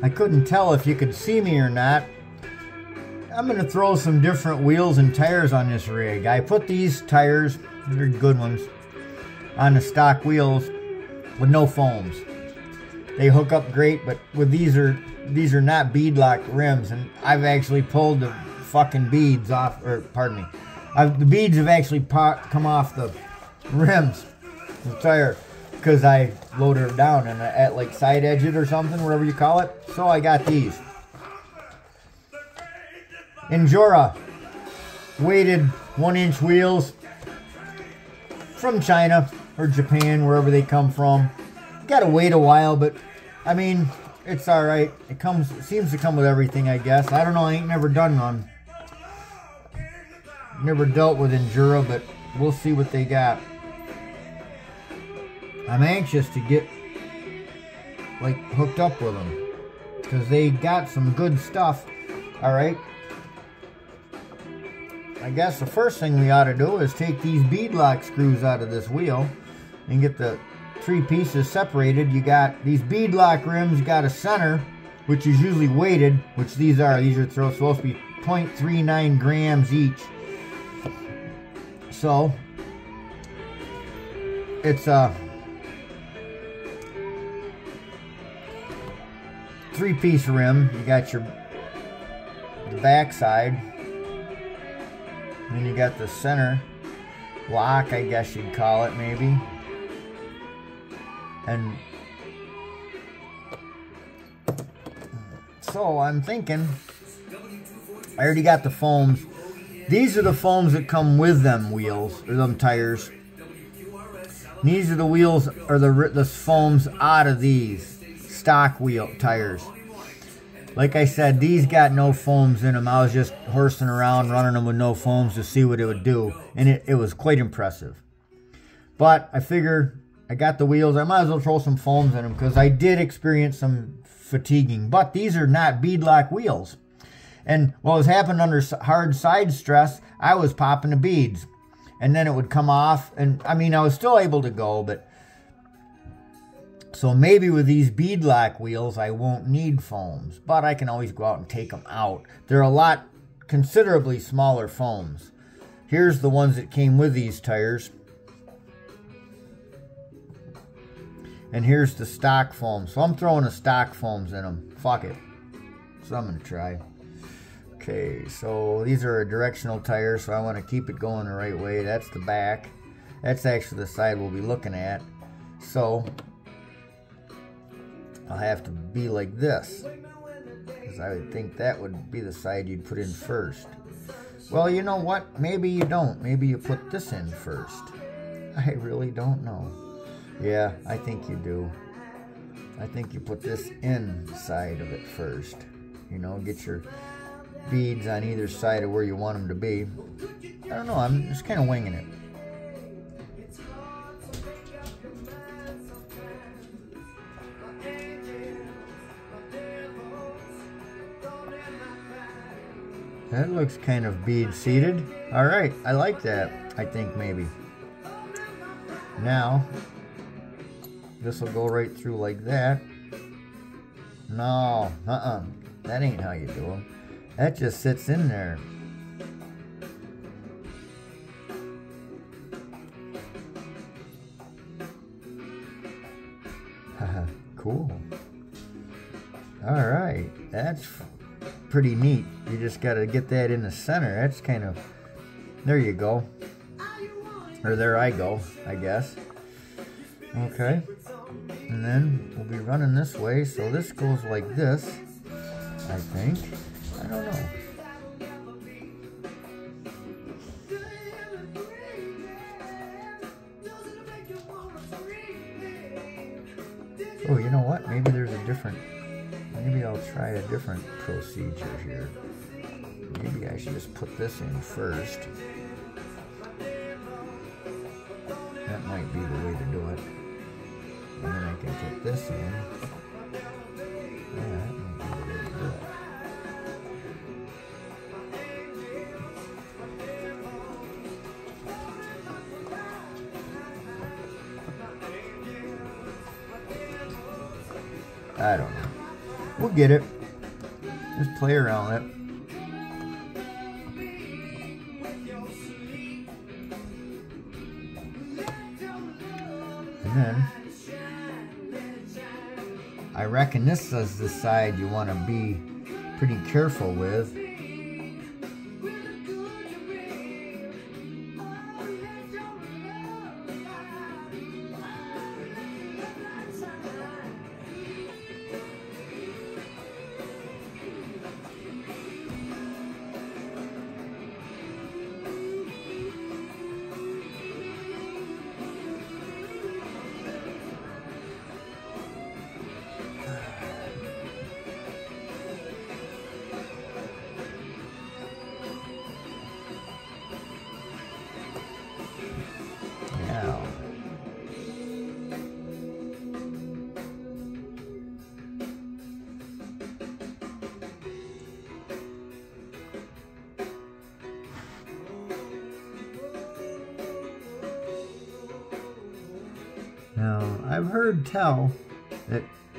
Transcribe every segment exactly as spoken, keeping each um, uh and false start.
I couldn't tell if you could see me or not. I'm going to throw some different wheels and tires on this rig. I put these tires, they're good ones, on the stock wheels with no foams. They hook up great, but with these are these are not beadlock rims, and I've actually pulled the fucking beads off, or pardon me, I've, the beads have actually pot, come off the rims, the tire, because I loaded it down and at like side edge it or something, whatever you call it. So I got these Injora weighted one inch wheels from China or Japan, wherever they come from. Gotta wait a while, but I mean, it's all right. It comes, it seems to come with everything, I guess. I don't know. I ain't never done one. Never dealt with Injora, but we'll see what they got. I'm anxious to get like hooked up with them because they got some good stuff. All right. I guess the first thing we ought to do is take these beadlock screws out of this wheel and get the three pieces separated. You got these beadlock rims, you got a center, which is usually weighted, which these are. These are supposed to be zero point three nine grams each. So, it's a three-piece rim. You got your the back side. Then you got the center lock, I guess you'd call it, maybe. And so I'm thinking, I already got the foams. These are the foams that come with them wheels, or them tires. And these are the wheels, or the, the foams out of these stock wheel tires. Like I said, these got no foams in them. I was just horsing around, running them with no foams to see what it would do. And it, it was quite impressive. But I figured I got the wheels. I might as well throw some foams in them because I did experience some fatiguing. But these are not beadlock wheels. And what was happening under hard side stress, I was popping the beads. And then it would come off. And I mean, I was still able to go, but... So maybe with these beadlock wheels, I won't need foams, but I can always go out and take them out. They're a lot, considerably smaller foams. Here's the ones that came with these tires. And here's the stock foam. So I'm throwing the stock foams in them. Fuck it. So I'm going to try. Okay, so these are a directional tire, so I want to keep it going the right way. That's the back. That's actually the side we'll be looking at. So... I'll have to be like this, because I would think that would be the side you'd put in first. Well, you know what? Maybe you don't. Maybe you put this in first. I really don't know. Yeah, I think you do. I think you put this inside of it first. You know, get your beads on either side of where you want them to be. I don't know. I'm just kind of winging it. That looks kind of bead seated. All right, I like that. I think maybe. Now, this will go right through like that. No, uh-uh. That ain't how you do them. That just sits in there. Haha, cool. All right, that's pretty neat. You just got to get that in the center. That's kind of, there you go. Or there I go, I guess. Okay. And then we'll be running this way. So this goes like this, I think. I don't know. Oh, you know what? Maybe there's a different... Maybe I'll try a different procedure here. Maybe I should just put this in first. That might be the way to do it. And then I can put this in. Yeah, that might be the way to do it. I don't know. We'll get it. Just play around it. And then, I reckon this is the side you want to be pretty careful with. Now, I've heard tell that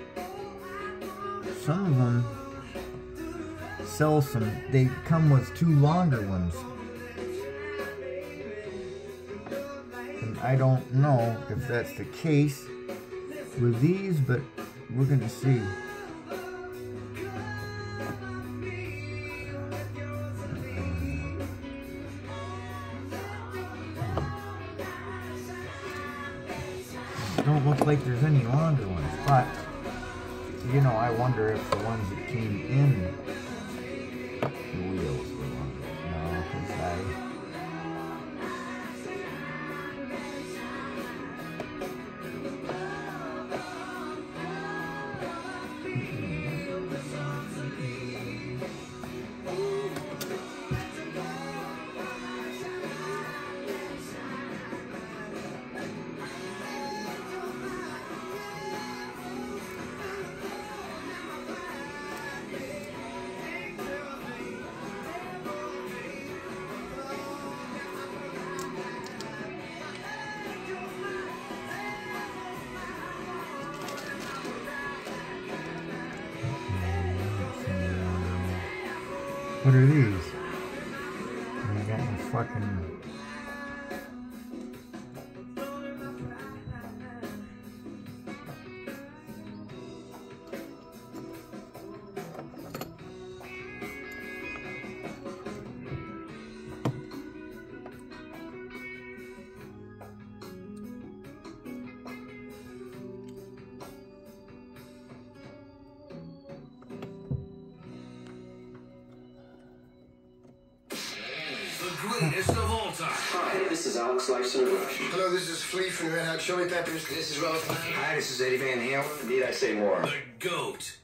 some of them sell some, they come with two longer ones. And I don't know if that's the case with these, but we're going to see. Don't look like there's any longer ones, but you know, I wonder if the ones that came in the wheels were longer. No, because I What are these? You got my fucking... Greatest of all time. Hi, this is Alex Lifeson of Rush. Hello, this is Flea from the Red Hot Chili Peppers. This is Rose. Hi, this is Eddie Van Halen. Need I say more? The GOAT.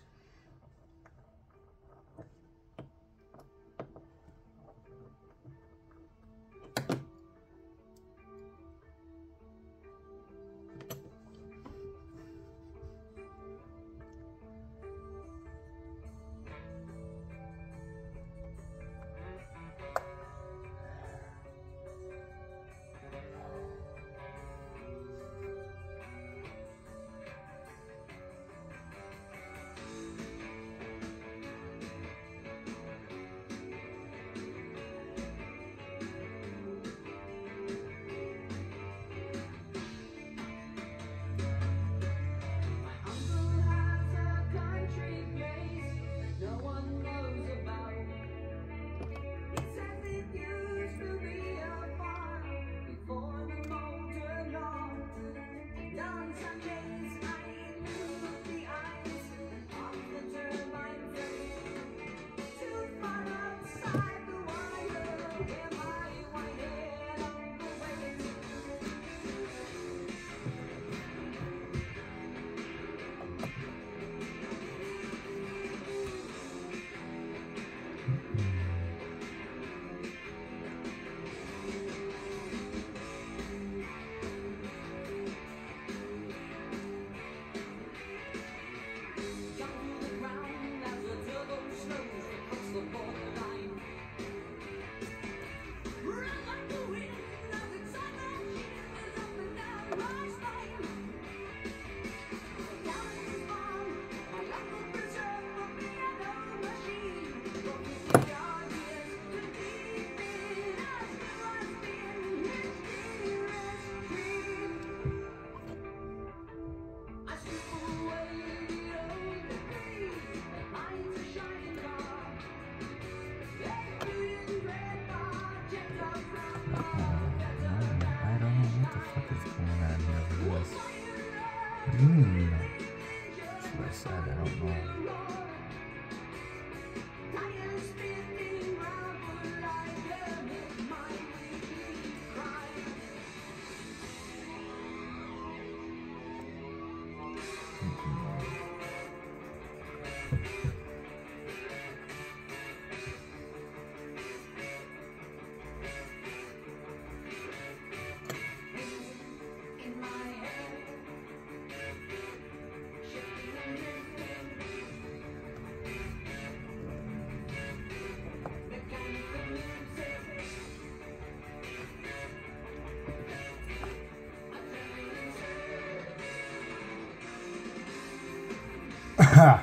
Uh-uh,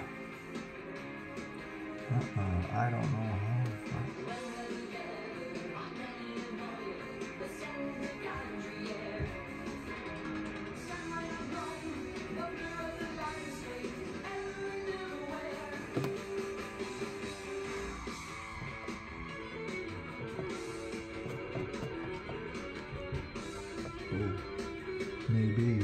I don't know how. Maybe.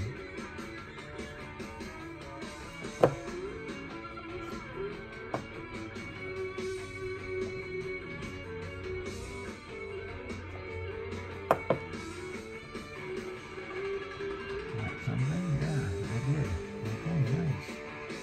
Something? Yeah, I did. Okay, nice.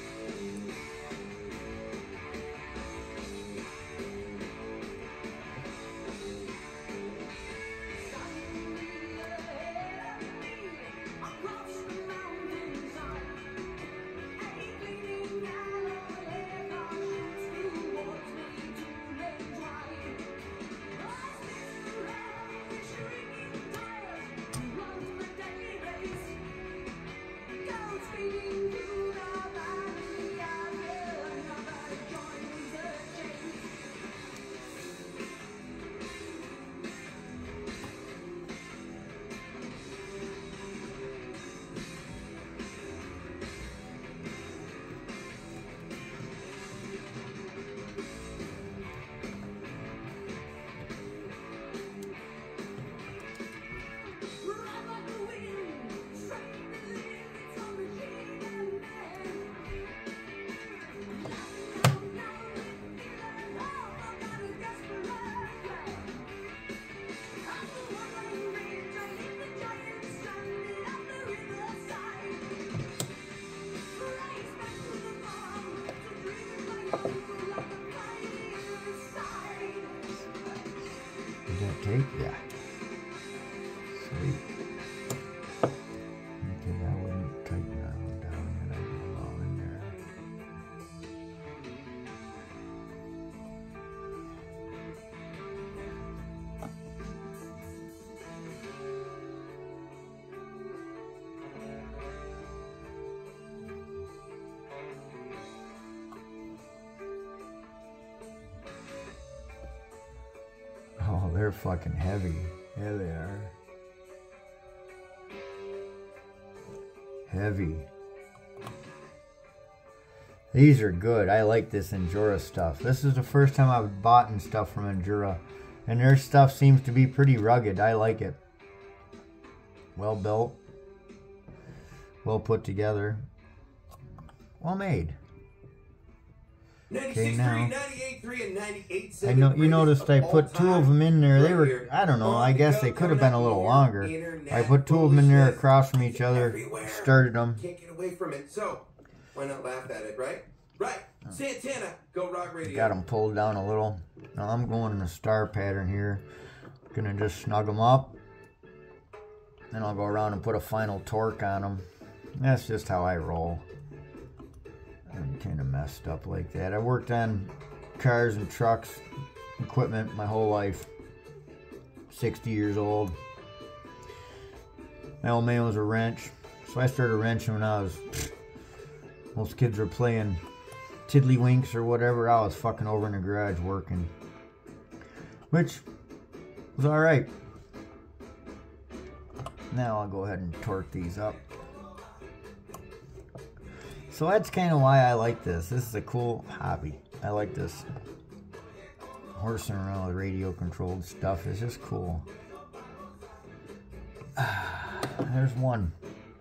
Did that take? Yeah. Sweet. Okay, I wouldn't tighten that one down yet. I get it all in there. Oh, they're fucking heavy. Yeah, they are. Heavy. These are good. I like this Endura stuff. This is the first time I've bought and stuff from Endura. And their stuff seems to be pretty rugged. I like it. Well built. Well put together. Well made. Okay, now I know you noticed I put two of them in there. They were, I don't know, I guess they could have been a little longer. I put two of them in there across from each other, started them. Can't get away from it, so why not laugh at it, right? Right. Santana, go rock radio. Got them pulled down a little. Now I'm going in a star pattern here. Gonna just snug them up. Then I'll go around and put a final torque on them. That's just how I roll. I'm kind of messed up like that. I worked on cars and trucks, equipment my whole life. sixty years old. My old man was a wrench, so I started wrenching when I was, pfft, most kids were playing tiddlywinks or whatever. I was fucking over in the garage working, which was alright. Now I'll go ahead and torque these up. So that's kind of why I like this. This is a cool hobby. I like this. Horsing around with radio controlled stuff is just cool. Ah, there's one.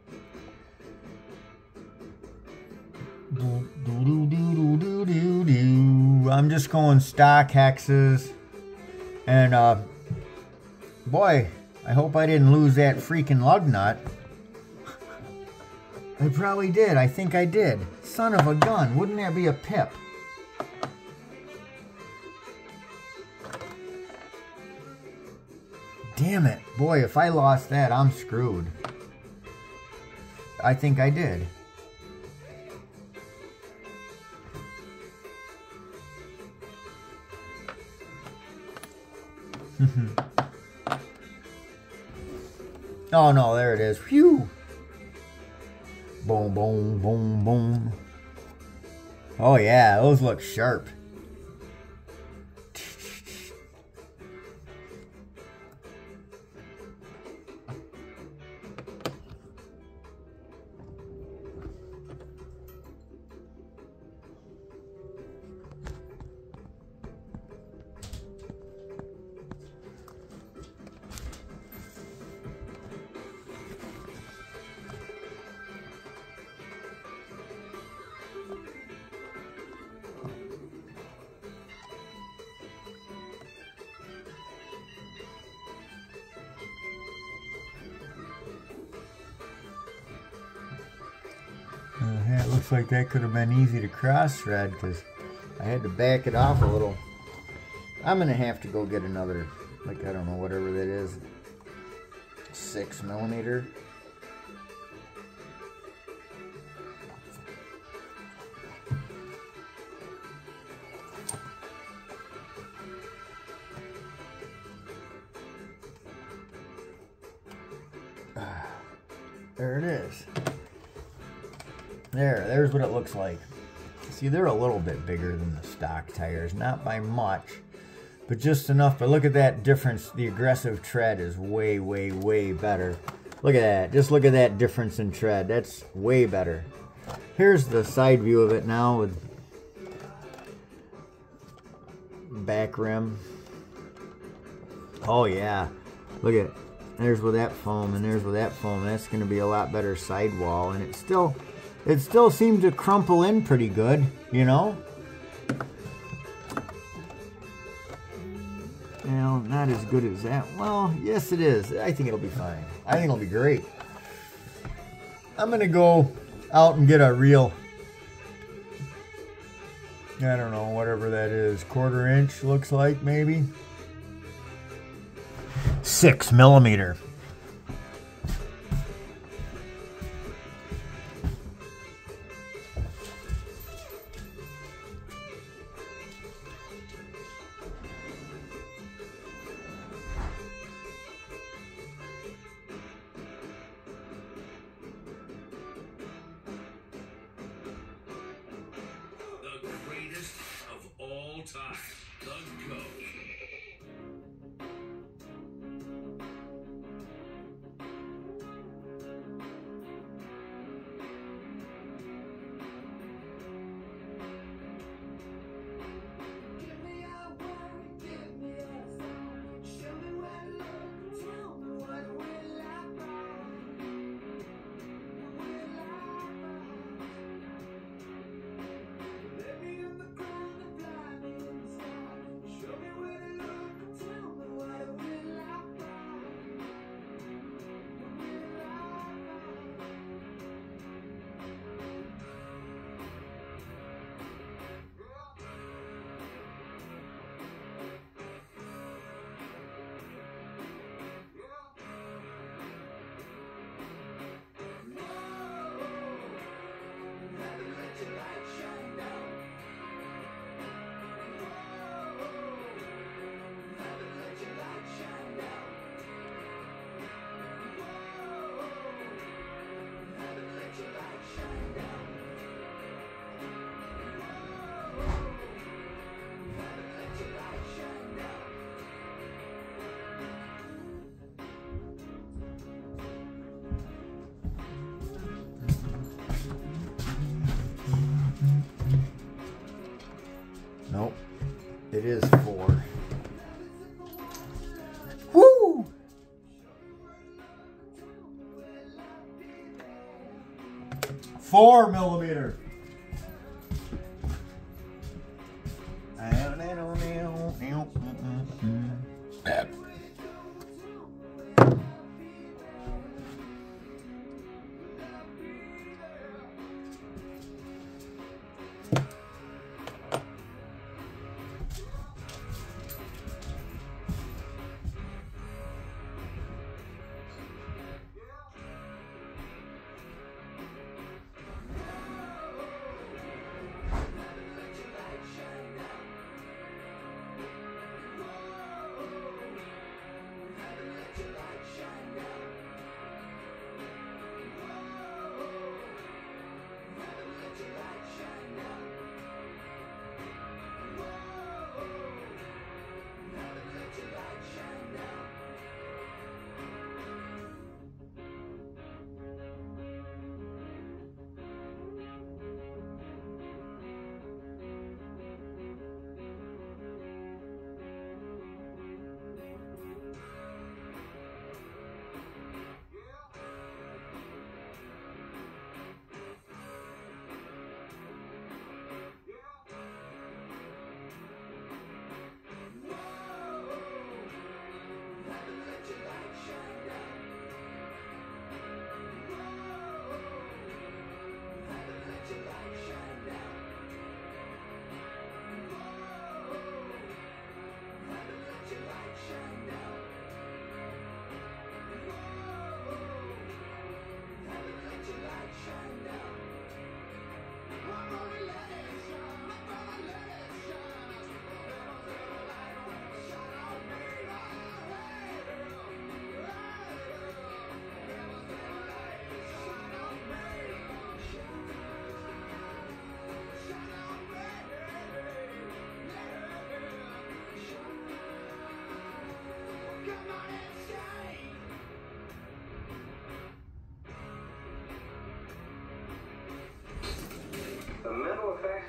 Do, do, do, do, do, do, do. I'm just going stock hexes. And uh, boy, I hope I didn't lose that freaking lug nut. I probably did. I think I did. Son of a gun. Wouldn't that be a pip? Damn it. Boy, if I lost that, I'm screwed. I think I did. Oh no, there it is. Phew. Boom, boom, boom, boom. Oh yeah, those look sharp. Uh, yeah, it looks like that could have been easy to cross thread because I had to back it off a little. I'm gonna have to go get another, like, I don't know, whatever that is, six millimeter. There it is. There, there's what it looks like. See, they're a little bit bigger than the stock tires, not by much, but just enough. But look at that difference. The aggressive tread is way, way, way better. Look at that. Just look at that difference in tread. That's way better. Here's the side view of it now with back rim. Oh yeah, look at it. There's with that foam, and there's with that foam. That's going to be a lot better sidewall, and it still, it still seemed to crumple in pretty good, you know. Well, not as good as that. Well, yes, it is. I think it'll be fine. I think it'll be great. I'm going to go out and get a real, I don't know, whatever that is, quarter inch looks like maybe. Six millimeter. The greatest of all time, the GOAT. Nope, it is four. Woo! Four millimeter.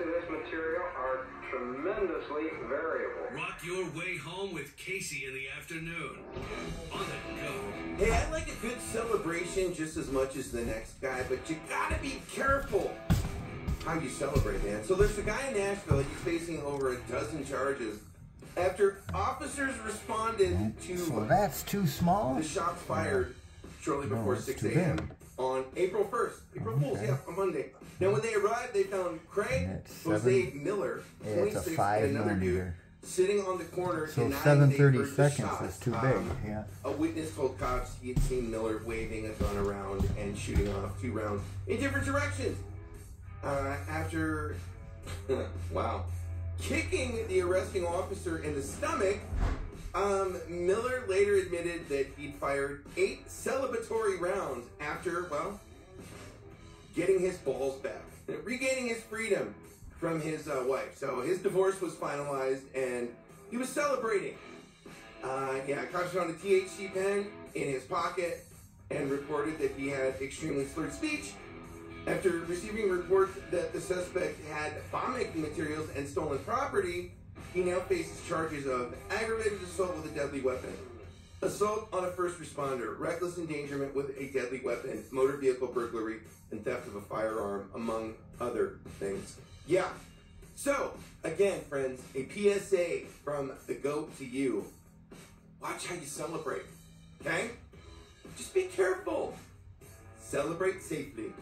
of this material are tremendously variable. Rock your way home with Casey in the afternoon. On the go. Hey, I like a good celebration just as much as the next guy, but you gotta be careful how you celebrate, man. So there's a guy in Nashville, he's facing over a dozen charges after officers responded to So that's too small? the shots fired shortly No, before that's six too A M big. on April first. April Fool's, Okay. yeah, on Monday. Now, when they arrived, they found Craig That's Jose seven- Miller, Yeah, it's a twenty-six, five and another dude millimeter. sitting on the corner. So denying seven they thirty heard the seconds shots. is too Um, big, yeah. A witness told cops he had seen Miller waving a gun around and shooting off two rounds in different directions. Uh, after, wow, kicking the arresting officer in the stomach, um, Miller later admitted that he'd fired eight celebratory rounds after, well, getting his balls back, regaining his freedom from his uh, wife. So his divorce was finalized and he was celebrating. Uh, yeah, cops found a T H C pen in his pocket and reported that he had extremely slurred speech. After receiving reports that the suspect had bomb-making materials and stolen property, he now faces charges of aggravated assault with a deadly weapon, assault on a first responder, reckless endangerment with a deadly weapon, motor vehicle burglary, and theft of a firearm, among other things. Yeah. So, again, friends, a P S A from the GOAT to you. Watch how you celebrate, okay? Just be careful. Celebrate safely.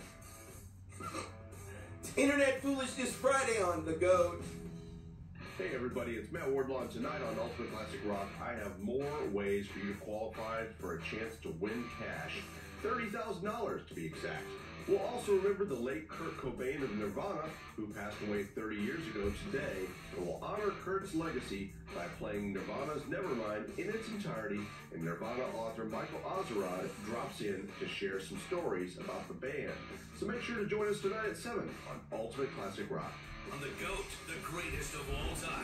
It's Internet Foolishness Friday on the GOAT. Hey everybody, it's Matt Wardlaw, and tonight on Ultimate Classic Rock, I have more ways for you to qualify for a chance to win cash. thirty thousand dollars to be exact. We'll also remember the late Kurt Cobain of Nirvana, who passed away thirty years ago today, and we'll honor Kurt's legacy by playing Nirvana's Nevermind in its entirety, and Nirvana author Michael Azerrad drops in to share some stories about the band. So make sure to join us tonight at seven on Ultimate Classic Rock. On the GOAT, the greatest of all time.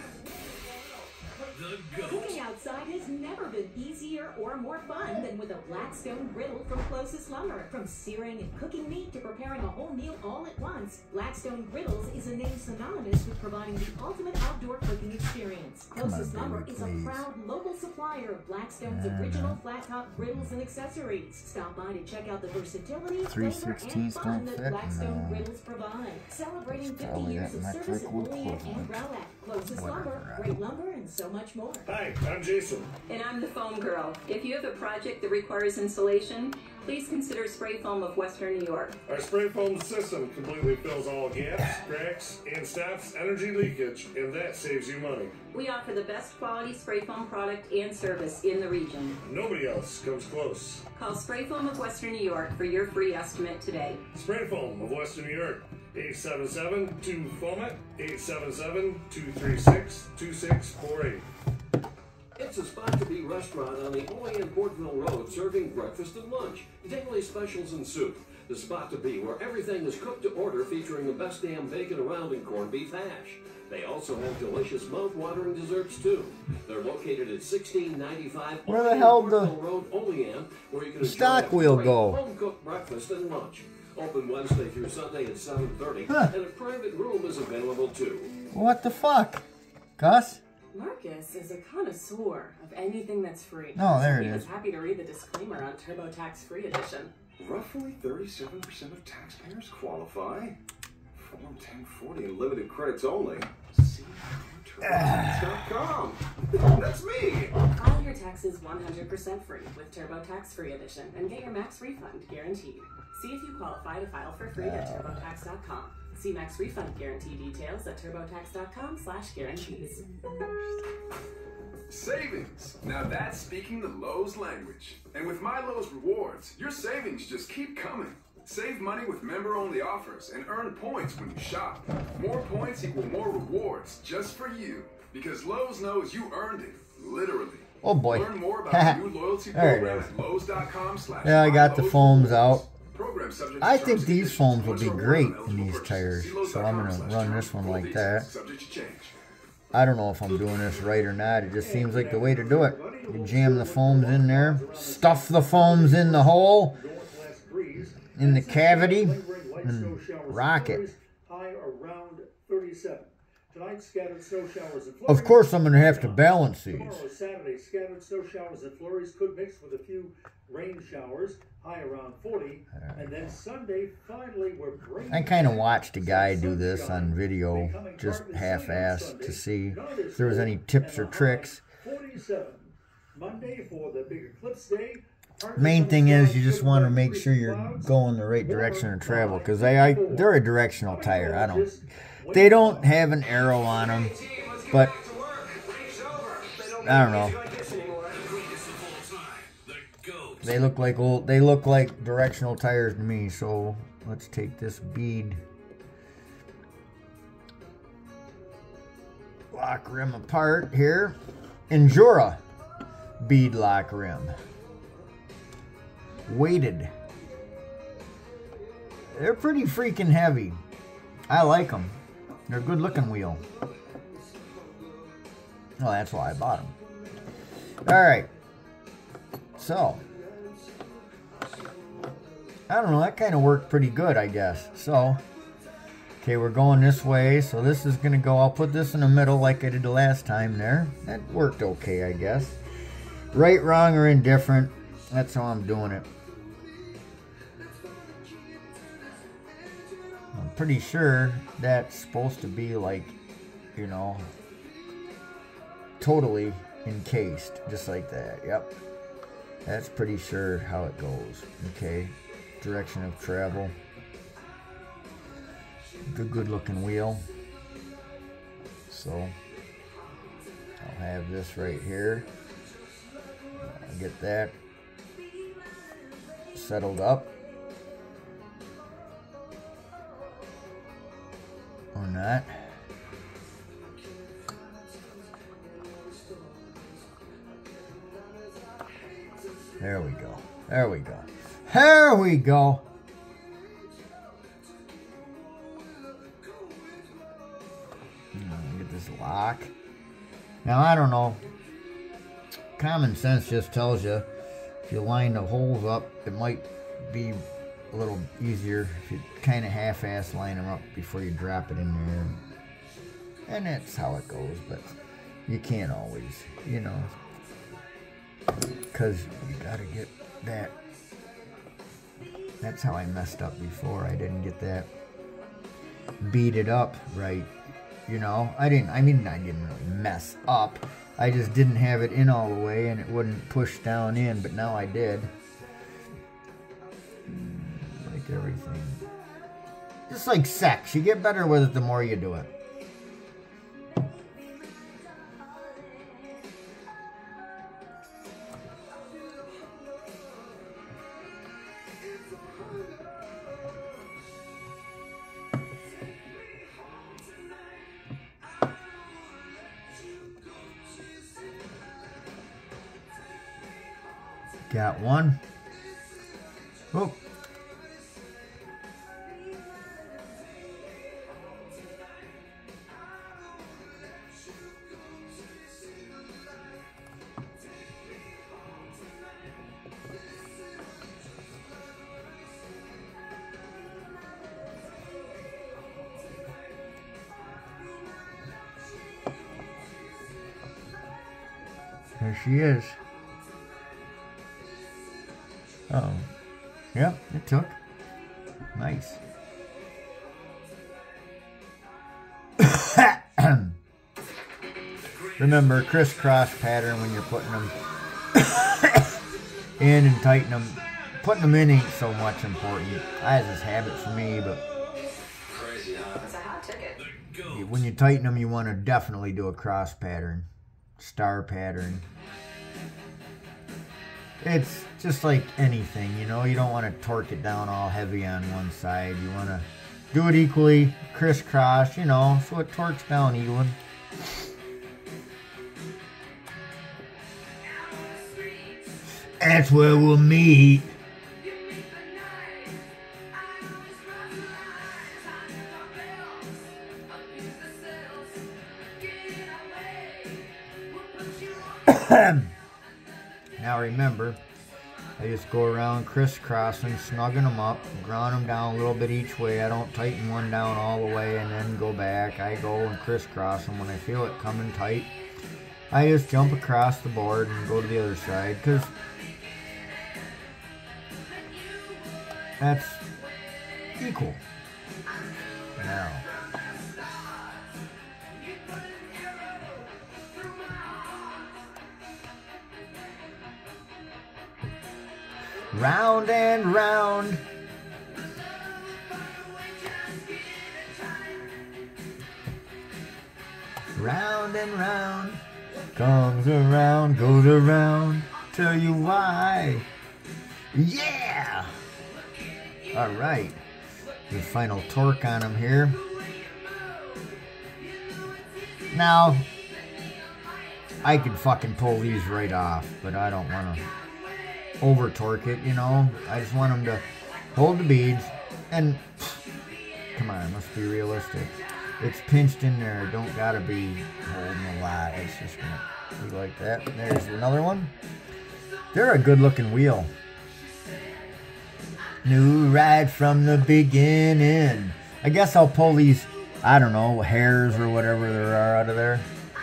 The GOAT. Cooking outside has never been easier or more fun than with a Blackstone griddle from Closest Lumber. From searing and cooking meat to preparing a whole meal all at once, Blackstone Griddles is a name synonymous with providing the ultimate outdoor cooking experience. Come on, Closest Lumber baby, is a please. proud local supplier of Blackstone's Yeah, original no. flat top griddles and accessories. Stop by to check out the versatility, three flavor, and sixteenths fun don't that fit? Blackstone No. Griddles provide. Celebrating fifty Probably years that of metric service at would Olean and equivalent. Growlak. Closest Whatever, Lumber, right. great lumber, and so much more. Hi, I'm Jason. And I'm the foam girl. If you have a project that requires insulation, please consider Spray Foam of Western New York. Our spray foam system completely fills all gaps, cracks, and stops energy leakage, and that saves you money. We offer the best quality spray foam product and service in the region. Nobody else comes close. Call Spray Foam of Western New York for your free estimate today. Spray foam of Western New York. eight seven seven, two foam it. eight seven seven, two three six, two six four eight. It's a Spot to Be restaurant on the Olean Portville Road, serving breakfast and lunch, daily specials and soup. The Spot to Be, where everything is cooked to order, featuring the best damn bacon around and corned beef hash. They also have delicious mouth-watering desserts too. They're located at sixteen ninety-five Where the hell Portville the- Road, Olean, where you can the enjoy stock a wheel great go? home-cooked breakfast and lunch. Open Wednesday through Sunday at seven thirty, Huh. and a private room is available too. What the fuck? Gus? Marcus is a connoisseur of anything that's free. Oh, there so it he is. was happy to read the disclaimer on TurboTax Free Edition. Roughly thirty-seven percent of taxpayers qualify. Form ten forty and limited credits only. See TurboTax dot com. That's me. File your taxes one hundred percent free with TurboTax Free Edition and get your max refund guaranteed. See if you qualify to file for free at TurboTax dot com. See max refund guarantee details at TurboTax dot com slash guarantees. Savings. Now that's speaking the Lowe's language. And with My Lowe's Rewards, your savings just keep coming. Save money with member-only offers and earn points when you shop. More points equal more rewards just for you. Because Lowe's knows you earned it, literally. Oh boy. Learn more about the new loyalty There it program is. at Lowe's dot com slash Yeah, I got the foams out. Program subject to I terms think and these conditions. foams will be Once great awarded, in eligible these purchases. tires. See Lowe's So dot I'm com gonna slash run terms this one for like details. that. Subject to change. I don't know if I'm doing this right or not. It just seems like the way to do it. You jam the foams in there, stuff the foams in the hole, in the cavity, and rock it. High around thirty forty-seven. Tonight, scattered snow showers and flurries. Of course, I'm going to have to balance these. Tomorrow is Saturday. Scattered snow showers and flurries could mix with a few rain showers, high around forty. And then Sunday, finally, we're bringing. I kind of watched a guy do this on video, just half-assed, to see if there was any tips or tricks. forty-seven. Monday for the big eclipse day. Main thing is you just want to make sure you're going the right direction of travel, because they I, they're a directional tire. I don't. They don't have an arrow on them, but I don't know. They look like old. They look like directional tires to me. So let's take this bead lock rim apart here. Endura bead lock rim. Weighted. They're pretty freaking heavy. I like them. They're a good looking wheel. Well, that's why I bought them. Alright. So. I don't know. That kind of worked pretty good, I guess. So. Okay, we're going this way. So this is going to go. I'll put this in the middle like I did the last time there. That worked okay, I guess. Right, wrong, or indifferent. That's how I'm doing it. I'm pretty sure that's supposed to be like, you know, totally encased, just like that. Yep. That's pretty sure how it goes. Okay. Direction of travel. Good, good looking wheel. So, I'll have this right here. I'll get that settled up. Or not. There we go. There we go. There we go. Get this lock. Now, I don't know. Common sense just tells you if you line the holes up, it might be a little easier if you kind of half-ass line them up before you drop it in there. And that's how it goes, but you can't always, you know, because you got to get that. That's how I messed up before. I didn't get that beaded up right, you know. I didn't, I mean, I didn't really mess up. I just didn't have it in all the way and it wouldn't push down in, but now I did. Like everything. Just like sex. You get better with it the more you do it. Got one. Oh. There she is. Uh-oh. Yep, it took. Nice. Remember, crisscross pattern when you're putting them in and tighten them. Putting them in ain't so much important. I have this habit for me, but Crazy, huh? It's a hot ticket. when you tighten them, you want to definitely do a cross pattern, star pattern. It's just like anything, you know, you don't want to torque it down all heavy on one side. You want to do it equally, crisscross, you know, so it torques down even. That's where we'll meet. Now remember, I I just go around crisscrossing, snugging them up, ground them down a little bit each way. I don't tighten one down all the way and then go back. I go and crisscross them when I feel it coming tight. I just jump across the board and go to the other side because that's equal. Now, round and round. Round and round. Comes around, goes around. Tell you why. Yeah! Alright. The final torque on him here. Now, I could fucking pull these right off, but I don't want to over torque it, you know. I just want them to hold the beads and come on, let's be realistic. It's pinched in there, don't gotta be holding a lot. It's just gonna be like that. There's another one. They're a good looking wheel. New ride from the beginning. I guess I'll pull these, I don't know, hairs or whatever there are out of there.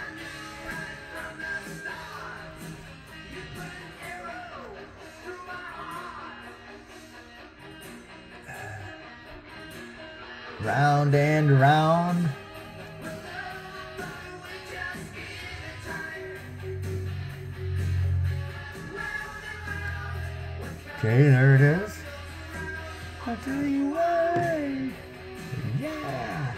Round and round. Okay, there it is. I'll tell you why. Yeah.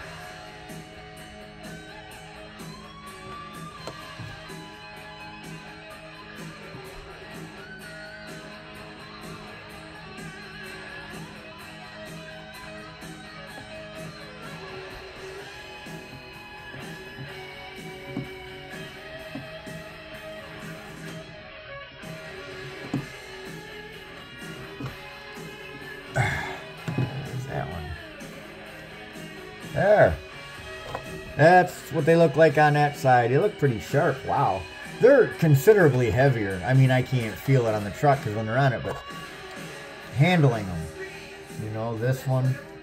There. That's what they look like on that side. They look pretty sharp. Wow. They're considerably heavier. I mean, I can't feel it on the truck because when they're on it, but handling them. You know, this one,